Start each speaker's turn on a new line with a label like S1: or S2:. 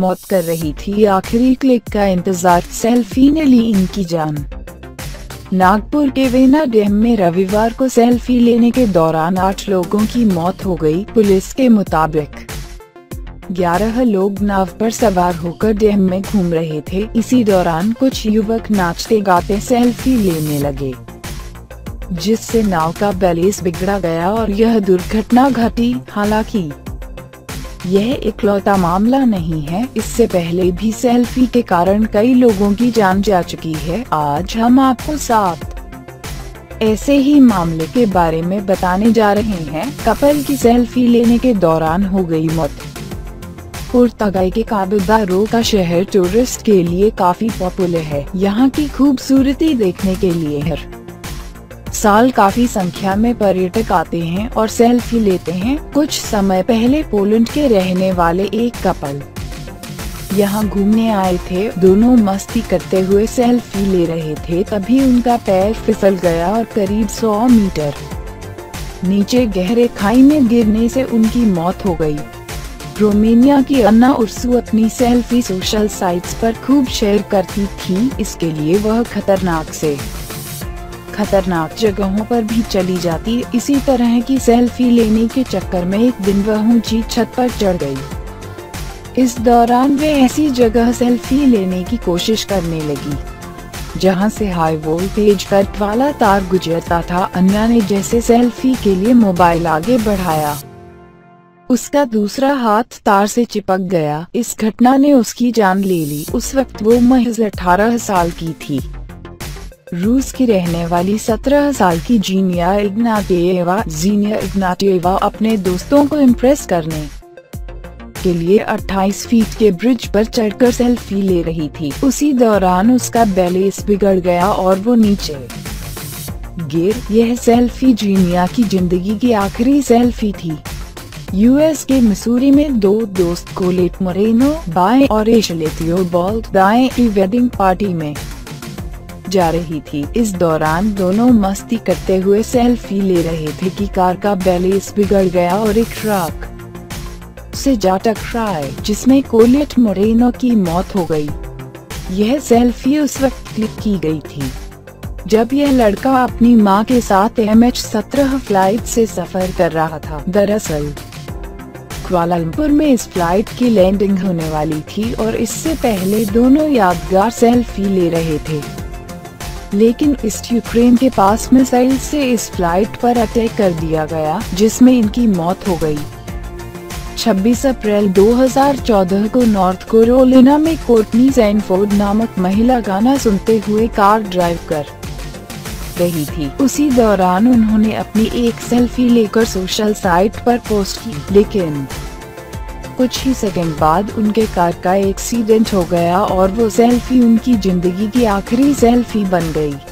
S1: मौत कर रही थी आखिरी क्लिक का इंतजार, सेल्फी ने ली इनकी जान। नागपुर के वेना डैम में रविवार को सेल्फी लेने के दौरान 8 लोगों की मौत हो गई। पुलिस के मुताबिक 11 लोग नाव पर सवार होकर डैम में घूम रहे थे। इसी दौरान कुछ युवक नाचते गाते सेल्फी लेने लगे, जिससे नाव का बैलेंस बिगड़ गया और यह दुर्घटना घटी। हालांकि यह इकलौता मामला नहीं है, इससे पहले भी सेल्फी के कारण कई लोगों की जान जा चुकी है। आज हम आपको 7 ऐसे ही मामले के बारे में बताने जा रहे हैं। कपल की सेल्फी लेने के दौरान हो गई मौत। पुर्तगाल के काबो दा रोका शहर टूरिस्ट के लिए काफी पॉपुलर है। यहाँ की खूबसूरती देखने के लिए हर साल काफी संख्या में पर्यटक आते हैं और सेल्फी लेते हैं। कुछ समय पहले पोलैंड के रहने वाले एक कपल यहाँ घूमने आए थे। दोनों मस्ती करते हुए सेल्फी ले रहे थे, तभी उनका पैर फिसल गया और करीब 100 मीटर नीचे गहरे खाई में गिरने से उनकी मौत हो गई। रोमानिया की अन्ना उर्सू अपनी सेल्फी सोशल साइट्स पर खूब शेयर करती थी। इसके लिए वह खतरनाक जगहों पर भी चली जाती। इसी तरह की सेल्फी लेने के चक्कर में एक दिन वह ऊंची छत पर चढ़ गई। इस दौरान वे ऐसी जगह सेल्फी लेने की कोशिश करने लगी जहां से हाई वोल्टेज करंट वाला तार गुजरता था। अन्ना ने जैसे सेल्फी के लिए मोबाइल आगे बढ़ाया, उसका दूसरा हाथ तार से चिपक गया। इस घटना ने उसकी जान ले ली। उस वक्त वो महज 18 साल की थी। रूस की रहने वाली 17 साल की जीनिया इग्नाटिएवा अपने दोस्तों को इम्प्रेस करने के लिए 28 फीट के ब्रिज पर चढ़कर सेल्फी ले रही थी। उसी दौरान उसका बैलेंस बिगड़ गया और वो नीचे गिर। यह सेल्फी जीनिया की जिंदगी की आखिरी सेल्फी थी। यूएस के मिसूरी में 2 दोस्त कोलेट मोरेनो बाएं और एशले थियोबाल्ड दाएं की वेडिंग पार्टी में जा रही थी। इस दौरान दोनों मस्ती करते हुए सेल्फी ले रहे थे कि कार का बैलेंस बिगड़ गया और एक ट्रक से जा टकराए, जिसमें कोलेट मोरेनो की मौत हो गई। यह सेल्फी उस वक्त क्लिक की गई थी जब यह लड़का अपनी मां के साथ MH17 फ्लाइट से सफर कर रहा था। दरअसल कुआलालंपुर में इस फ्लाइट की लैंडिंग होने वाली थी और इससे पहले दोनों यादगार सेल्फी ले रहे थे, लेकिन ईस्ट यूक्रेन के पास मिसाइल से इस फ्लाइट पर अटैक कर दिया गया, जिसमें इनकी मौत हो गई। 26 अप्रैल 2014 को नॉर्थ कैरोलिना में कोर्टनी सैनफोर्ड नामक महिला गाना सुनते हुए कार ड्राइव कर रही थी। उसी दौरान उन्होंने अपनी एक सेल्फी लेकर सोशल साइट पर पोस्ट की, लेकिन कुछ ही सेकंड बाद उनके कार का एक्सीडेंट हो गया और वो सेल्फी उनकी जिंदगी की आखिरी सेल्फी बन गई।